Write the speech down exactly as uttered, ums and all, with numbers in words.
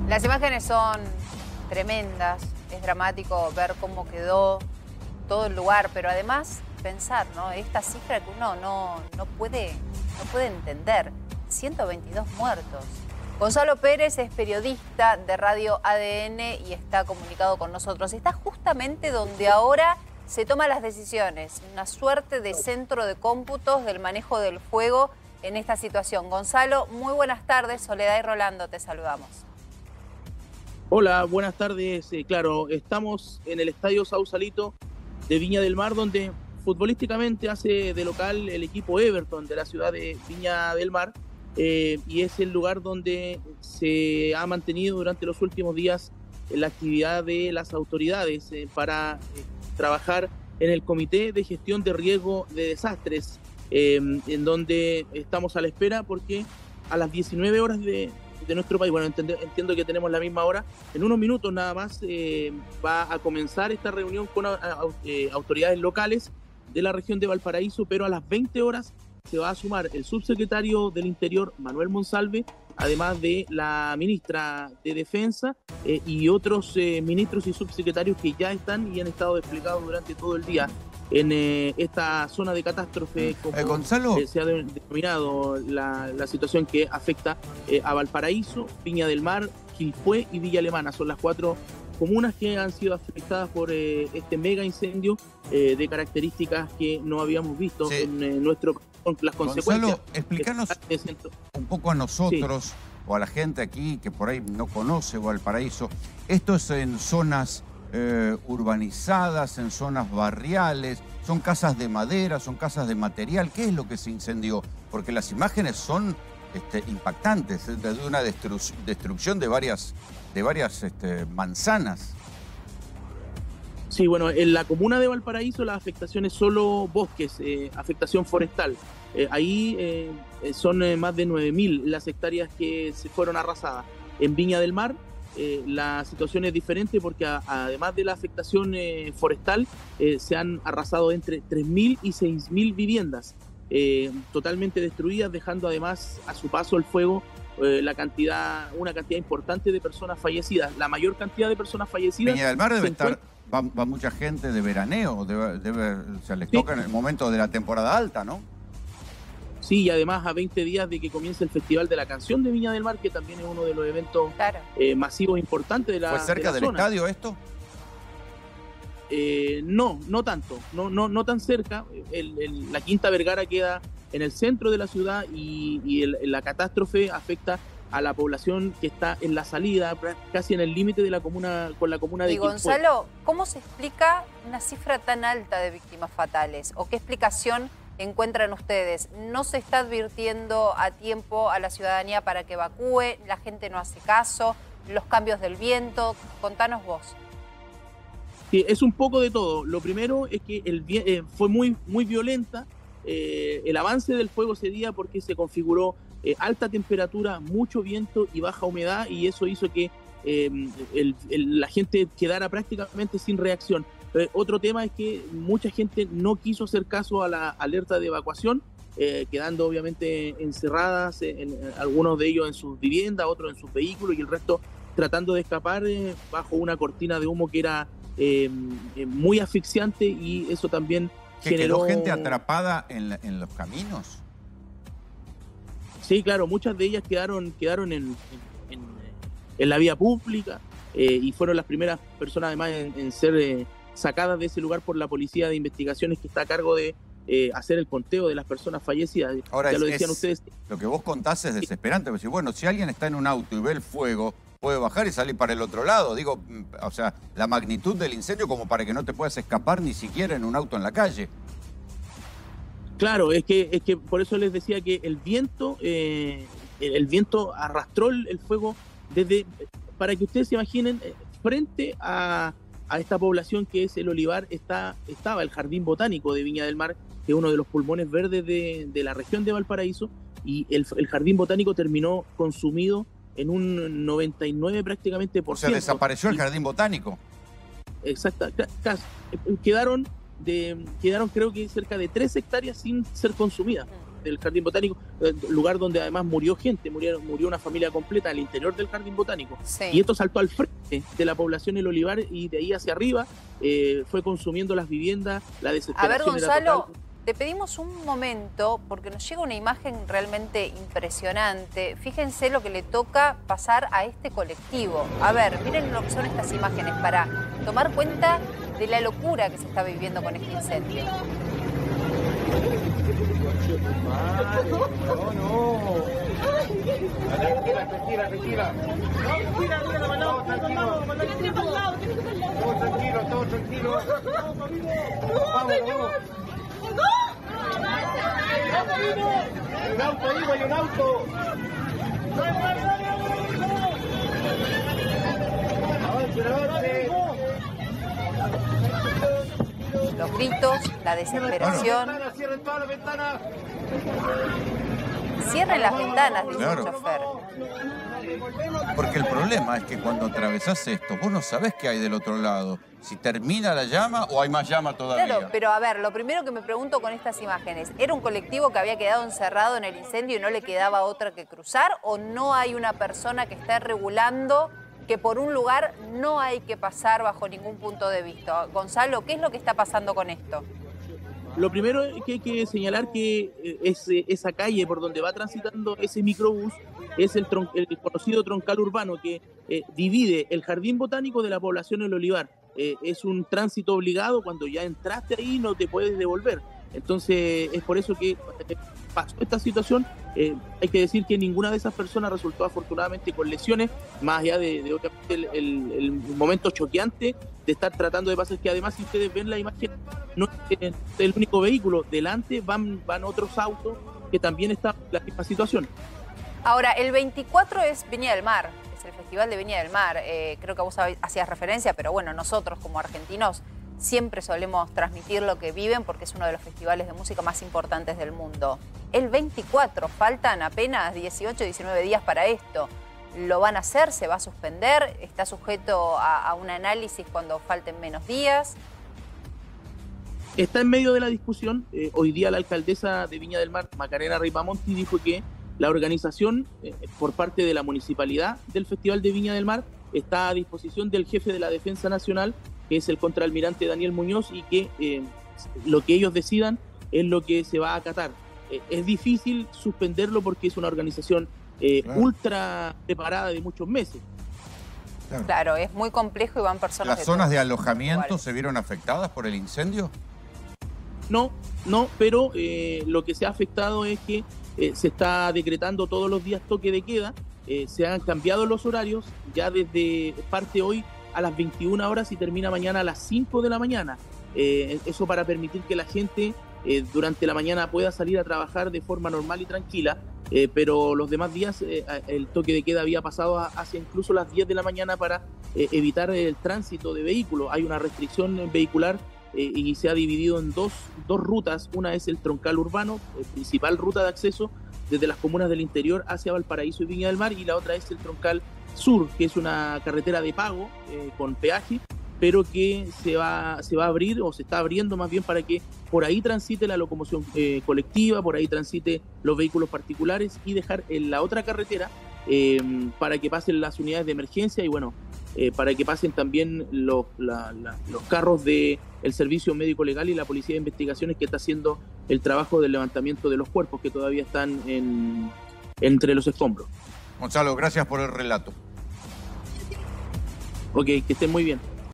Las imágenes son tremendas, es dramático ver cómo quedó todo el lugar, pero además pensar, ¿no? Esta cifra que uno no, no, puede, no puede entender, ciento veintidós muertos. Gonzalo Pérez es periodista de Radio A D N y está comunicado con nosotros. Está justamente donde ahora se toman las decisiones, una suerte de centro de cómputos del manejo del fuego en esta situación. Gonzalo, muy buenas tardes. Soledad y Rolando, te saludamos. Hola, buenas tardes. Eh, claro, estamos en el Estadio Sausalito de Viña del Mar, donde futbolísticamente hace de local el equipo Everton de la ciudad de Viña del Mar, eh, y es el lugar donde se ha mantenido durante los últimos días la actividad de las autoridades eh, para eh, trabajar en el Comité de Gestión de Riesgo de Desastres, eh, en donde estamos a la espera porque a las diecinueve horas de, de nuestro país, bueno, entiendo, entiendo que tenemos la misma hora, en unos minutos nada más eh, va a comenzar esta reunión con a, a, eh, autoridades locales de la región de Valparaíso, pero a las veinte horas se va a sumar el subsecretario del Interior, Manuel Monsalve, además de la ministra de Defensa eh, y otros eh, ministros y subsecretarios que ya están y han estado desplegados durante todo el día en eh, esta zona de catástrofe, como eh, Gonzalo. Eh, se ha denominado la, la situación que afecta eh, a Valparaíso, Viña del Mar, Quilpué y Villa Alemana. Son las cuatro comunas que han sido afectadas por eh, este mega incendio eh, de características que no habíamos visto sí. en eh, nuestro con las consecuencias. Gonzalo, explícanos un poco a nosotros sí. o a la gente aquí que por ahí no conoce Valparaíso. Esto es en zonas eh, urbanizadas, en zonas barriales, son casas de madera, son casas de material. ¿Qué es lo que se incendió? Porque las imágenes son este, impactantes, de una destru destrucción de varias, de varias este, manzanas. Sí, bueno, en la comuna de Valparaíso la afectación es solo bosques, eh, afectación forestal. Eh, ahí eh, son eh, más de nueve mil las hectáreas que se fueron arrasadas. En Viña del Mar eh, la situación es diferente porque a, además de la afectación eh, forestal eh, se han arrasado entre tres mil y seis mil viviendas eh, totalmente destruidas, dejando además a su paso el fuego eh, la cantidad, una cantidad importante de personas fallecidas. La mayor cantidad de personas fallecidas... Viña del Mar debe estar... Va, va mucha gente de veraneo, debe, debe, o sea, les sí. toca en el momento de la temporada alta, ¿no? Sí, y además a veinte días de que comience el Festival de la Canción de Viña del Mar, que también es uno de los eventos claro. eh, masivos importantes de la ¿Fue cerca de la del zona. estadio esto? Eh, no, no tanto, no, no, no tan cerca. El, el, la Quinta Vergara queda en el centro de la ciudad y, y el, la catástrofe afecta a la población que está en la salida, casi en el límite de la comuna con la comuna de Y Gonzalo, ¿cómo se explica una cifra tan alta de víctimas fatales? ¿O qué explicación encuentran ustedes? ¿No se está advirtiendo a tiempo a la ciudadanía para que evacúe? ¿La gente no hace caso? ¿Los cambios del viento? Contanos vos. Sí, es un poco de todo. Lo primero es que el, eh, fue muy, muy violenta eh, el avance del fuego ese día porque se configuró Eh, alta temperatura, mucho viento y baja humedad, y eso hizo que eh, el, el, la gente quedara prácticamente sin reacción. Eh, otro tema es que mucha gente no quiso hacer caso a la alerta de evacuación, eh, quedando obviamente encerradas, en, en, algunos de ellos en sus viviendas, otros en sus vehículos, y el resto tratando de escapar eh, bajo una cortina de humo que era eh, eh, muy asfixiante, y eso también ¿Que generó... quedó gente atrapada en, la, en los caminos? Sí, claro, muchas de ellas quedaron, quedaron en, en, en la vía pública eh, y fueron las primeras personas además en, en ser eh, sacadas de ese lugar por la Policía de Investigaciones, que está a cargo de eh, hacer el conteo de las personas fallecidas. Ahora, ya es, lo decían es, ustedes. Lo que vos contás es desesperante, porque bueno, si alguien está en un auto y ve el fuego, puede bajar y salir para el otro lado. Digo, o sea, la magnitud del incendio como para que no te puedas escapar ni siquiera en un auto en la calle. Claro, es que, es que por eso les decía que el viento, eh, el, el viento arrastró el, el fuego desde, para que ustedes se imaginen, frente a, a esta población que es el Olivar, está, estaba el Jardín Botánico de Viña del Mar, que es uno de los pulmones verdes de, de la región de Valparaíso, y el, el Jardín Botánico terminó consumido en un noventa y nueve prácticamente por ciento. O sea, desapareció el Jardín Botánico. Exacto, quedaron... De, quedaron creo que cerca de tres hectáreas sin ser consumidas. del Jardín Botánico, lugar donde además murió gente, murió, murió una familia completa al interior del Jardín Botánico. Sí. Y esto saltó al frente de la población El Olivar y de ahí hacia arriba eh, fue consumiendo las viviendas, la desesperación. A ver, Gonzalo, era total. Te pedimos un momento porque nos llega una imagen realmente impresionante. Fíjense lo que le toca pasar a este colectivo. A ver, miren lo que son estas imágenes para tomar cuenta de la locura que se está viviendo con este incendio. No, no. Tranquila, tranquila, tranquila. Todos tranquilos. Todos tranquilos, todos tranquilos. Vamos, vamos. Hay un auto ahí, hay un auto. Avance, avance. Los gritos, la desesperación. Cierren todas las ventanas. Cierren las ventanas, dice Claro. el chofer. Porque el problema es que cuando atravesás esto, vos no sabés qué hay del otro lado. Si termina la llama o hay más llama todavía. Claro, pero a ver, lo primero que me pregunto con estas imágenes, ¿era un colectivo que había quedado encerrado en el incendio y no le quedaba otra que cruzar? ¿O no hay una persona que está regulando que por un lugar no hay que pasar bajo ningún punto de vista? Gonzalo, ¿qué es lo que está pasando con esto? Lo primero que hay que señalar que eh, ese, esa calle por donde va transitando ese microbús es el, tron, el conocido troncal urbano que eh, divide el Jardín Botánico de la población El Olivar. Eh, es un tránsito obligado, cuando ya entraste ahí no te puedes devolver. Entonces es por eso que eh, pasó esta situación. Eh, hay que decir que ninguna de esas personas resultó afortunadamente con lesiones, más allá de, de obviamente el, el, el momento choqueante de estar tratando de pasar, que además si ustedes ven la imagen, no es el único vehículo, delante van, van otros autos que también están en la misma situación. Ahora, el veinticuatro es Viña del Mar, es el Festival de Viña del Mar. Eh, creo que vos hacías referencia, pero bueno, nosotros como argentinos siempre solemos transmitir lo que viven porque es uno de los festivales de música más importantes del mundo. El veinticuatro, faltan apenas dieciocho, diecinueve días para esto. ¿Lo van a hacer? ¿Se va a suspender? ¿Está sujeto a, a un análisis cuando falten menos días? Está en medio de la discusión. Eh, hoy día la alcaldesa de Viña del Mar, Macarena Ripamonti, dijo que la organización eh, por parte de la municipalidad del Festival de Viña del Mar está a disposición del jefe de la Defensa Nacional, que es el contraalmirante Daniel Muñoz, y que eh, lo que ellos decidan es lo que se va a acatar. Eh, es difícil suspenderlo porque es una organización eh, claro. ultra preparada de muchos meses. Claro. claro, es muy complejo y van personas... ¿Las de zonas de todos alojamiento lugares. se vieron afectadas por el incendio? No, no, pero eh, lo que se ha afectado es que eh, se está decretando todos los días toque de queda, eh, se han cambiado los horarios, ya desde parte hoy a las veintiuna horas y termina mañana a las cinco de la mañana. Eh, eso para permitir que la gente eh, durante la mañana pueda salir a trabajar de forma normal y tranquila, eh, pero los demás días eh, el toque de queda había pasado a, hacia incluso las diez de la mañana para eh, evitar el tránsito de vehículos. Hay una restricción vehicular eh, y se ha dividido en dos, dos rutas. Una es el troncal urbano, eh, principal ruta de acceso desde las comunas del interior hacia Valparaíso y Viña del Mar, y la otra es el troncal sur, que es una carretera de pago eh, con peaje, pero que se va, se va a abrir, o se está abriendo más bien, para que por ahí transite la locomoción eh, colectiva, por ahí transite los vehículos particulares, y dejar en la otra carretera eh, para que pasen las unidades de emergencia y bueno, eh, para que pasen también los, la, la, los carros del Servicio Médico Legal y la Policía de Investigaciones, que está haciendo el trabajo del levantamiento de los cuerpos que todavía están en, entre los escombros. Gonzalo, gracias por el relato. Ok, que estén muy bien.